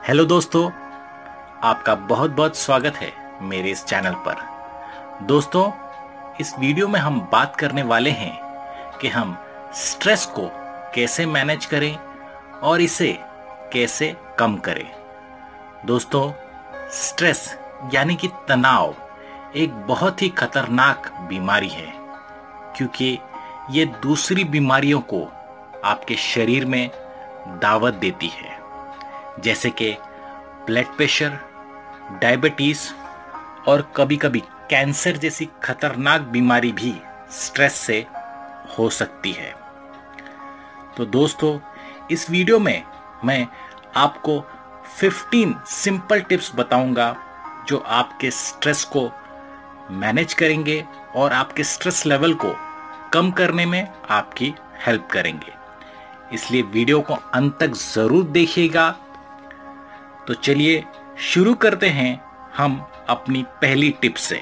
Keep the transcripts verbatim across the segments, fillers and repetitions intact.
Hello दोस्तों, आपका बहुत बहुत स्वागत है मेरे इस चैनल पर। दोस्तों, इस वीडियो में हम बात करने वाले हैं कि हम स्ट्रेस को कैसे मैनेज करें और इसे कैसे कम करें। दोस्तों, स्ट्रेस यानी कि तनाव एक बहुत ही खतरनाक बीमारी है, क्योंकि ये दूसरी बीमारियों को आपके शरीर में दावत देती है, जैसे कि ब्लड प्रेशर, डायबिटीज और कभी कभी कैंसर जैसी खतरनाक बीमारी भी स्ट्रेस से हो सकती है। तो दोस्तों, इस वीडियो में मैं आपको पंद्रह सिंपल टिप्स बताऊंगा जो आपके स्ट्रेस को मैनेज करेंगे और आपके स्ट्रेस लेवल को कम करने में आपकी हेल्प करेंगे। इसलिए वीडियो को अंत तक जरूर देखिएगा। तो चलिए शुरू करते हैं हम अपनी पहली टिप से।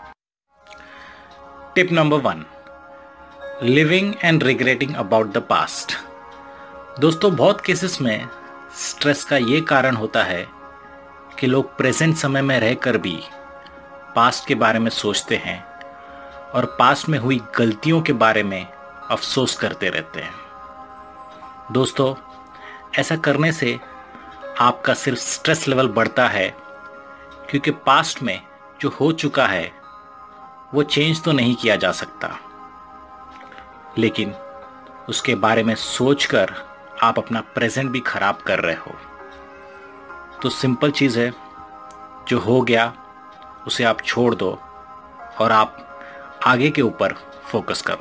Tip number one, living and regretting about the past. दोस्तों, बहुत केसेस में स्ट्रेस का ये कारण होता है कि लोग प्रेजेंट समय में रहकर भी पास्ट के बारे में सोचते हैं और पास्ट में हुई गलतियों के बारे में अफसोस करते रहते हैं। दोस्तों, ऐसा करने से आपका सिर्फ स्ट्रेस लेवल बढ़ता है, क्योंकि पास्ट में जो हो चुका है वो चेंज तो नहीं किया जा सकता, लेकिन उसके बारे में सोचकर आप अपना प्रेजेंट भी खराब कर रहे हो। तो सिंपल चीज़ है, जो हो गया उसे आप छोड़ दो और आप आगे के ऊपर फोकस करो।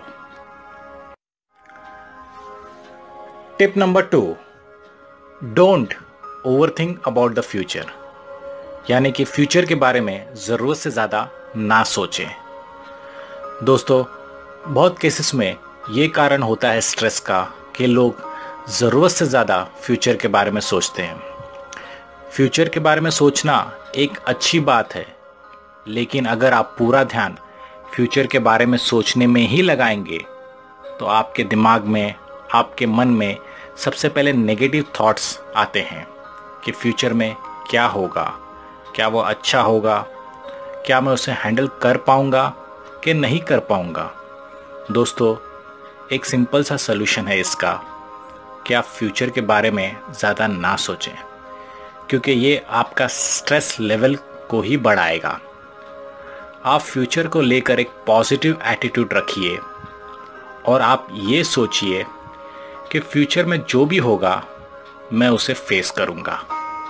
Tip number two, don't overthink about the future. यानी कि फ्यूचर के बारे में ज़रूरत से ज़्यादा ना सोचें। दोस्तों, बहुत केसेस में ये कारण होता है स्ट्रेस का कि लोग ज़रूरत से ज़्यादा फ्यूचर के बारे में सोचते हैं। फ्यूचर के बारे में सोचना एक अच्छी बात है, लेकिन अगर आप पूरा ध्यान फ्यूचर के बारे में सोचने में ही लगाएंगे तो आपके दिमाग में, आपके मन में सबसे पहले नेगेटिव थॉट्स आते हैं कि फ्यूचर में क्या होगा, क्या वो अच्छा होगा, क्या मैं उसे हैंडल कर पाऊंगा कि नहीं कर पाऊंगा। दोस्तों, एक सिंपल सा सलूशन है इसका कि आप फ्यूचर के बारे में ज़्यादा ना सोचें, क्योंकि ये आपका स्ट्रेस लेवल को ही बढ़ाएगा। आप फ्यूचर को लेकर एक पॉजिटिव एटीट्यूड रखिए और आप ये सोचिए कि फ्यूचर में जो भी होगा मैं उसे फेस करूंगा।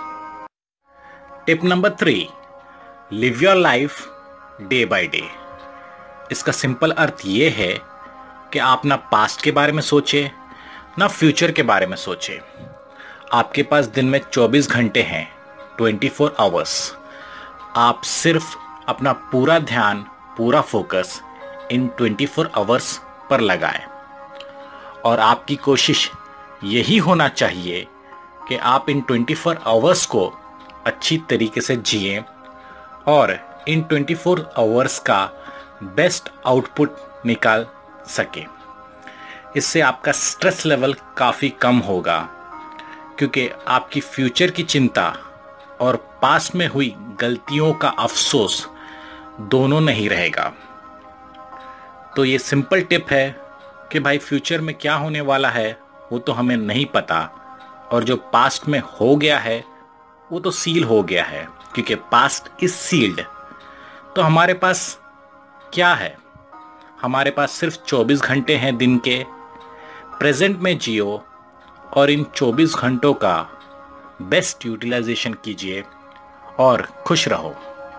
Tip number three, live your life day by day. इसका सिंपल अर्थ ये है कि आप ना पास्ट के बारे में सोचें, ना फ्यूचर के बारे में सोचें। आपके पास दिन में चौबीस घंटे हैं, चौबीस आवर्स। आप सिर्फ अपना पूरा ध्यान, पूरा फोकस इन चौबीस आवर्स पर लगाएं और आपकी कोशिश यही होना चाहिए कि आप इन चौबीस आवर्स को अच्छी तरीके से जिएं और इन चौबीस आवर्स का बेस्ट आउटपुट निकाल सकें। इससे आपका स्ट्रेस लेवल काफ़ी कम होगा, क्योंकि आपकी फ्यूचर की चिंता और पास्ट में हुई गलतियों का अफसोस दोनों नहीं रहेगा। तो ये सिंपल टिप है कि भाई, फ्यूचर में क्या होने वाला है वो तो हमें नहीं पता, और जो पास्ट में हो गया है वो तो सील हो गया है, क्योंकि पास्ट इज सील्ड। तो हमारे पास क्या है? हमारे पास सिर्फ चौबीस घंटे हैं दिन के। प्रेजेंट में जियो और इन चौबीस घंटों का बेस्ट यूटिलाइजेशन कीजिए और खुश रहो।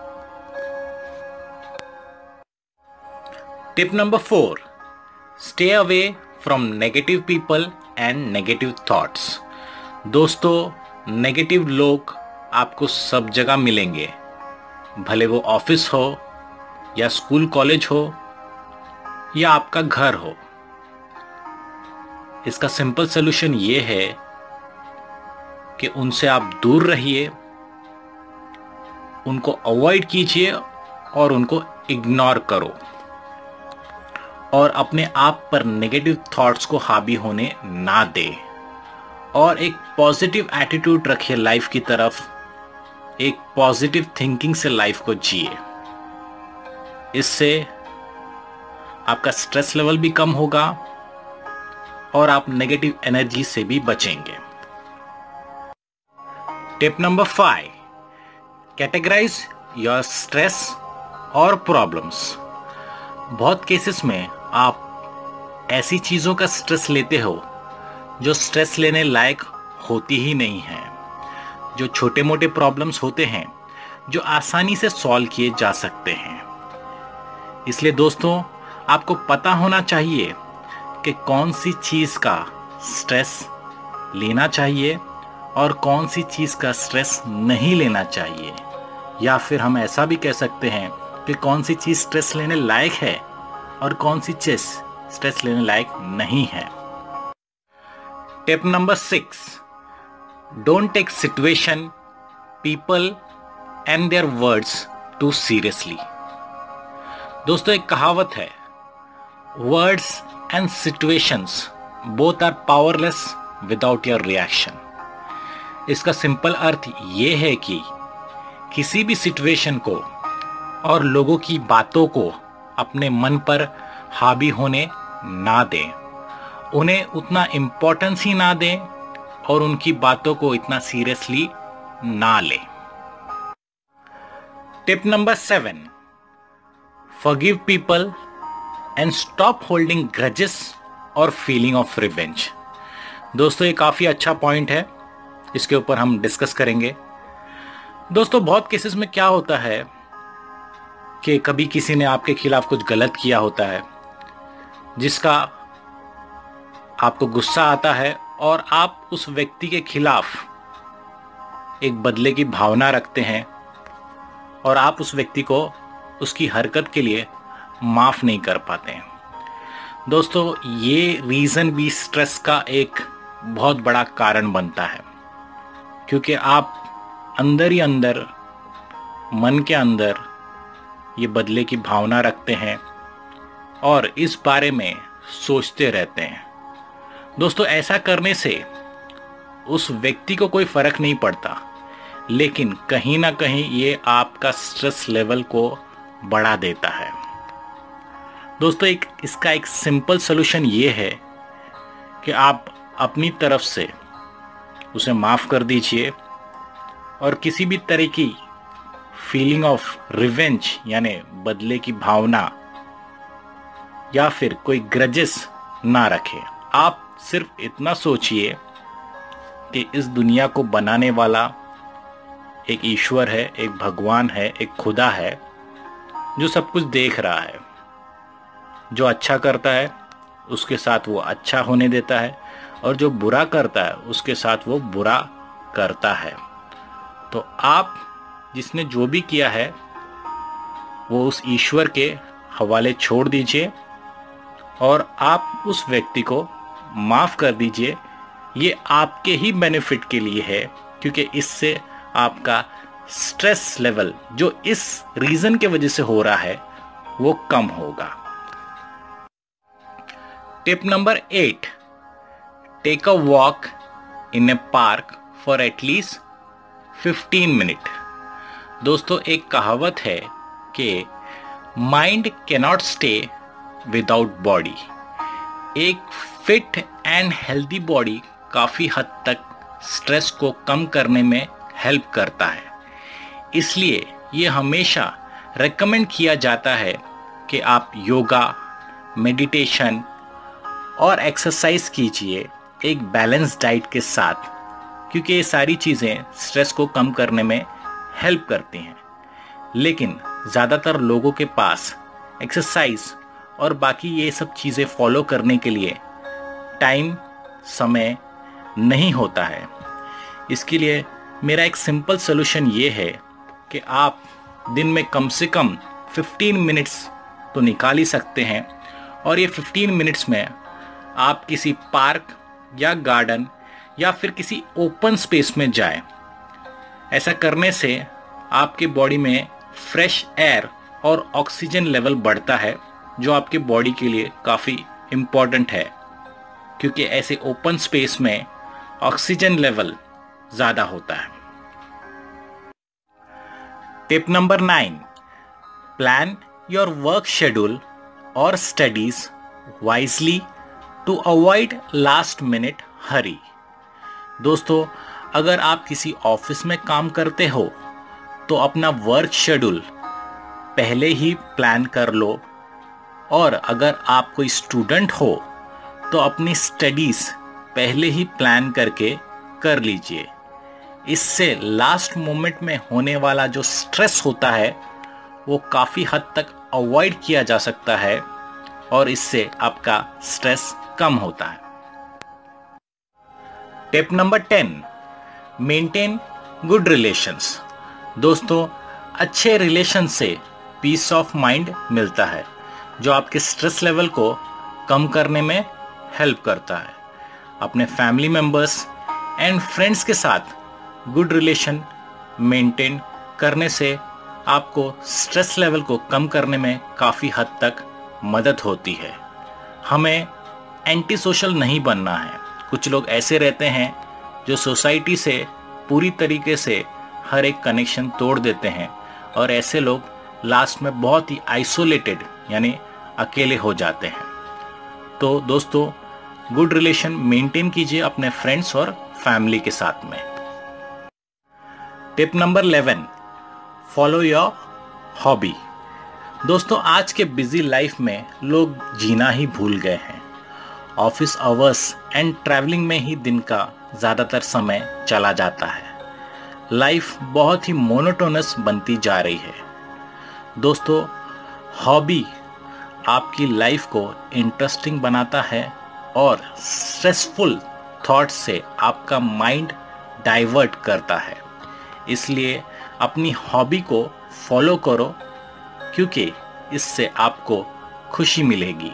Tip number four, stay away from negative people and negative thoughts. दोस्तों, नेगेटिव लोग आपको सब जगह मिलेंगे, भले वो ऑफिस हो या स्कूल कॉलेज हो या आपका घर हो। इसका सिंपल सलूशन ये है कि उनसे आप दूर रहिए, उनको अवॉइड कीजिए और उनको इग्नोर करो और अपने आप पर नेगेटिव थॉट्स को हावी होने ना दे। और एक पॉजिटिव एटीट्यूड रखिए लाइफ की तरफ। एक पॉजिटिव थिंकिंग से लाइफ को जिए। इससे आपका स्ट्रेस लेवल भी कम होगा और आप नेगेटिव एनर्जी से भी बचेंगे। Tip number five, categorise your stress और प्रॉब्लम्स। बहुत केसेस में आप ऐसी चीज़ों का स्ट्रेस लेते हो जो स्ट्रेस लेने लायक होती ही नहीं है, जो छोटे मोटे प्रॉब्लम्स होते हैं जो आसानी से सॉल्व किए जा सकते हैं। इसलिए दोस्तों, आपको पता होना चाहिए कि कौन सी चीज़ का स्ट्रेस लेना चाहिए और कौन सी चीज़ का स्ट्रेस नहीं लेना चाहिए, या फिर हम ऐसा भी कह सकते हैं कि कौन सी चीज़ स्ट्रेस लेने लायक है और कौन सी चीज़ स्ट्रेस लेने लायक नहीं है। Tip number six, don't take situation, people and their words too seriously. दोस्तों, एक कहावत है, words and situations both are powerless without your reaction. इसका सिंपल अर्थ ये है कि किसी भी सिचुएशन को और लोगों की बातों को अपने मन पर हावी होने ना दें, उन्हें उतना इम्पोर्टेंस ही ना दें और उनकी बातों को इतना सीरियसली ना लें। Tip number seven, forgive people and stop holding grudges और फीलिंग ऑफ रिवेंज। दोस्तों, ये काफ़ी अच्छा पॉइंट है, इसके ऊपर हम डिस्कस करेंगे। दोस्तों, बहुत केसेस में क्या होता है कि कभी किसी ने आपके खिलाफ कुछ गलत किया होता है जिसका आपको गुस्सा आता है और आप उस व्यक्ति के खिलाफ एक बदले की भावना रखते हैं और आप उस व्यक्ति को उसकी हरकत के लिए माफ़ नहीं कर पाते हैं। दोस्तों, ये रीज़न भी स्ट्रेस का एक बहुत बड़ा कारण बनता है, क्योंकि आप अंदर ही अंदर, मन के अंदर ये बदले की भावना रखते हैं और इस बारे में सोचते रहते हैं। दोस्तों, ऐसा करने से उस व्यक्ति को कोई फर्क नहीं पड़ता, लेकिन कहीं ना कहीं ये आपका स्ट्रेस लेवल को बढ़ा देता है। दोस्तों, एक इसका एक सिंपल सलूशन ये है कि आप अपनी तरफ से उसे माफ़ कर दीजिए और किसी भी तरह की फीलिंग ऑफ रिवेंज यानी बदले की भावना या फिर कोई ग्रजेस ना रखें। आप सिर्फ इतना सोचिए कि इस दुनिया को बनाने वाला एक ईश्वर है, एक भगवान है, एक खुदा है जो सब कुछ देख रहा है। जो अच्छा करता है उसके साथ वो अच्छा होने देता है और जो बुरा करता है उसके साथ वो बुरा करता है। तो आप जिसने जो भी किया है वो उस ईश्वर के हवाले छोड़ दीजिए और आप उस व्यक्ति को माफ़ कर दीजिए। ये आपके ही बेनिफिट के लिए है, क्योंकि इससे आपका स्ट्रेस लेवल जो इस रीज़न के वजह से हो रहा है वो कम होगा। Tip number eight, take a walk in a park for at least fifteen minute. दोस्तों, एक कहावत है कि mind cannot stay without body. एक फिट एंड हेल्दी बॉडी काफ़ी हद तक स्ट्रेस को कम करने में हेल्प करता है। इसलिए ये हमेशा रेकमेंड किया जाता है कि आप योगा, मेडिटेशन और एक्सरसाइज कीजिए एक बैलेंस डाइट के साथ, क्योंकि ये सारी चीज़ें स्ट्रेस को कम करने में हेल्प करती हैं। लेकिन ज़्यादातर लोगों के पास एक्सरसाइज और बाकी ये सब चीज़ें फॉलो करने के लिए टाइम, समय नहीं होता है। इसके लिए मेरा एक सिंपल सलूशन ये है कि आप दिन में कम से कम फिफ्टीन मिनट्स तो निकाल ही सकते हैं और ये फिफ्टीन मिनट्स में आप किसी पार्क या गार्डन या फिर किसी ओपन स्पेस में जाएं। ऐसा करने से आपके बॉडी में फ्रेश एयर और ऑक्सीजन लेवल बढ़ता है, जो आपके बॉडी के लिए काफ़ी इम्पॉर्टेंट है, क्योंकि ऐसे ओपन स्पेस में ऑक्सीजन लेवल ज़्यादा होता है। Tip number nine, plan your work schedule और studies wisely to avoid last minute hurry. दोस्तों, अगर आप किसी ऑफिस में काम करते हो तो अपना वर्क शेड्यूल पहले ही प्लान कर लो, और अगर आप कोई स्टूडेंट हो तो अपनी स्टडीज पहले ही प्लान करके कर लीजिए। इससे लास्ट मोमेंट में होने वाला जो स्ट्रेस होता है वो काफ़ी हद तक अवॉइड किया जा सकता है, और इससे आपका स्ट्रेस कम होता है। Tip number ten, maintain good relations. दोस्तों, अच्छे रिलेशन से पीस ऑफ माइंड मिलता है, जो आपके स्ट्रेस लेवल को कम करने में हेल्प करता है। अपने फैमिली मेंबर्स एंड फ्रेंड्स के साथ गुड रिलेशन मेंटेन करने से आपको स्ट्रेस लेवल को कम करने में काफ़ी हद तक मदद होती है। हमें एंटी सोशल नहीं बनना है। कुछ लोग ऐसे रहते हैं जो सोसाइटी से पूरी तरीके से हर एक कनेक्शन तोड़ देते हैं, और ऐसे लोग लास्ट में बहुत ही आइसोलेटेड यानी अकेले हो जाते हैं। तो दोस्तों, गुड रिलेशन मेंटेन कीजिए अपने फ्रेंड्स और फैमिली के साथ में। Tip number eleven, follow your hobby. दोस्तों, आज के बिजी लाइफ में लोग जीना ही भूल गए हैं। ऑफिस आवर्स एंड ट्रैवलिंग में ही दिन का ज़्यादातर समय चला जाता है। लाइफ बहुत ही मोनोटोनस बनती जा रही है। दोस्तों, हॉबी आपकी लाइफ को इंटरेस्टिंग बनाता है और स्ट्रेसफुल थॉट्स से आपका माइंड डाइवर्ट करता है। इसलिए अपनी हॉबी को फॉलो करो, क्योंकि इससे आपको खुशी मिलेगी।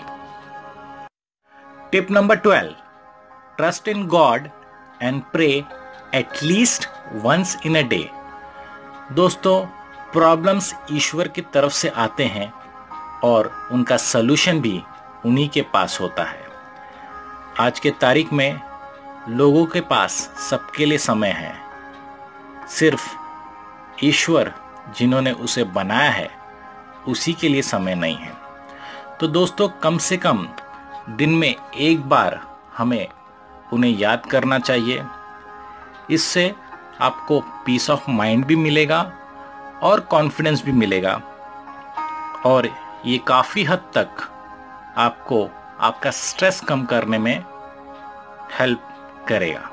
Tip number twelve, trust in God and pray at least once in a day. दोस्तों, प्रॉब्लम्स ईश्वर की तरफ से आते हैं और उनका सलूशन भी उन्हीं के पास होता है। आज के तारीख में लोगों के पास सबके लिए समय है, सिर्फ ईश्वर जिन्होंने उसे बनाया है उसी के लिए समय नहीं है। तो दोस्तों, कम से कम दिन में एक बार हमें उन्हें याद करना चाहिए। इससे आपको पीस ऑफ माइंड भी मिलेगा और कॉन्फिडेंस भी मिलेगा, और ये काफ़ी हद तक आपको आपका स्ट्रेस कम करने में हेल्प करेगा।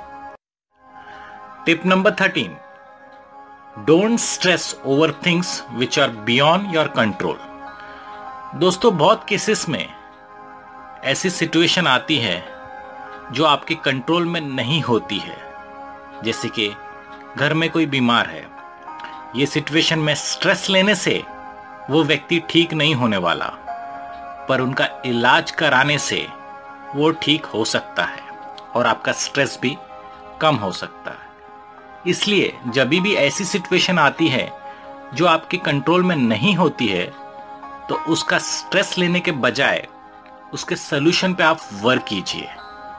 Tip number thirteen, don't stress over things which are beyond your control. दोस्तों, बहुत केसेस में ऐसी सिचुएशन आती है जो आपके कंट्रोल में नहीं होती है, जैसे कि घर में कोई बीमार है। ये सिचुएशन में स्ट्रेस लेने से वो व्यक्ति ठीक नहीं होने वाला, पर उनका इलाज कराने से वो ठीक हो सकता है और आपका स्ट्रेस भी कम हो सकता है। इसलिए जब भी ऐसी सिचुएशन आती है जो आपके कंट्रोल में नहीं होती है, तो उसका स्ट्रेस लेने के बजाय उसके सलूशन पे आप वर्क कीजिए।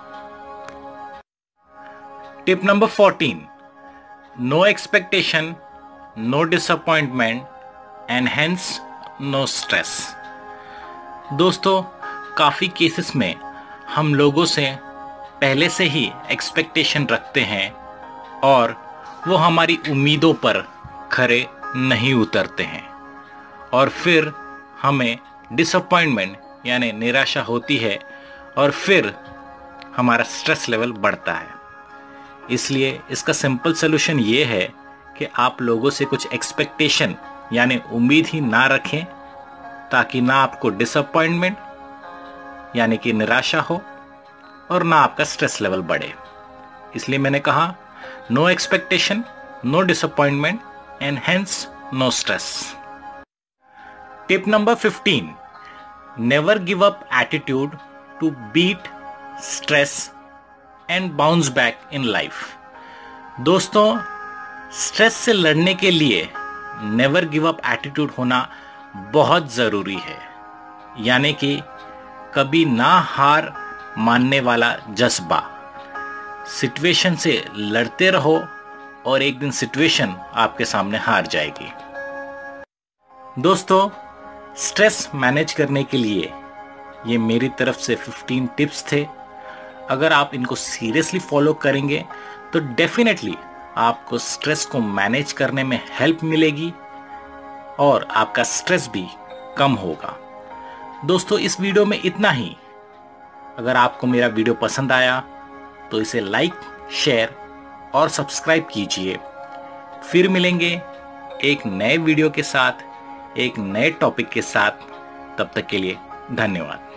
Tip number fourteen, no expectation, no disappointment and hence no stress. दोस्तों, काफ़ी केसेस में हम लोगों से पहले से ही एक्सपेक्टेशन रखते हैं और वो हमारी उम्मीदों पर खरे नहीं उतरते हैं, और फिर हमें डिसअपॉइंटमेंट यानी निराशा होती है, और फिर हमारा स्ट्रेस लेवल बढ़ता है। इसलिए इसका सिंपल सोल्यूशन ये है कि आप लोगों से कुछ एक्सपेक्टेशन यानी उम्मीद ही ना रखें, ताकि ना आपको डिसअपॉइंटमेंट यानी कि निराशा हो और ना आपका स्ट्रेस लेवल बढ़े। इसलिए मैंने कहा, no expectation, no disappointment and hence no stress. Tip number fifteen, never give up attitude to beat stress and bounce back in life. दोस्तों, स्ट्रेस से लड़ने के लिए नेवर गिव अप एटीट्यूड होना बहुत ज़रूरी है, यानी कि कभी ना हार मानने वाला जज्बा। सिचुएशन से लड़ते रहो और एक दिन सिचुएशन आपके सामने हार जाएगी। दोस्तों, स्ट्रेस मैनेज करने के लिए ये मेरी तरफ से पंद्रह टिप्स थे। अगर आप इनको सीरियसली फॉलो करेंगे तो डेफिनेटली आपको स्ट्रेस को मैनेज करने में हेल्प मिलेगी और आपका स्ट्रेस भी कम होगा। दोस्तों, इस वीडियो में इतना ही। अगर आपको मेरा वीडियो पसंद आया तो इसे लाइक, शेयर और सब्सक्राइब कीजिए। फिर मिलेंगे एक नए वीडियो के साथ, एक नए टॉपिक के साथ। तब तक के लिए धन्यवाद।